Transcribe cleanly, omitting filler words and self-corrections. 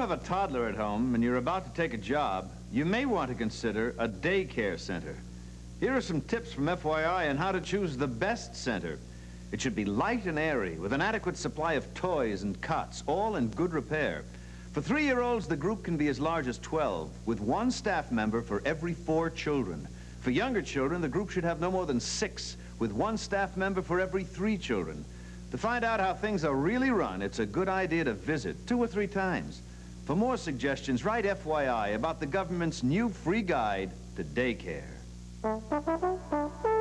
have a toddler at home and you're about to take a job, you may want to consider a daycare center. Here are some tips from FYI on how to choose the best center. It should be light and airy, with an adequate supply of toys and cots, all in good repair. For 3-year-olds, the group can be as large as 12, with 1 staff member for every 4 children. For younger children, the group should have no more than 6, with 1 staff member for every 3 children. To find out how things are really run, it's a good idea to visit 2 or 3 times. For more suggestions, write FYI about the government's new free guide to daycare.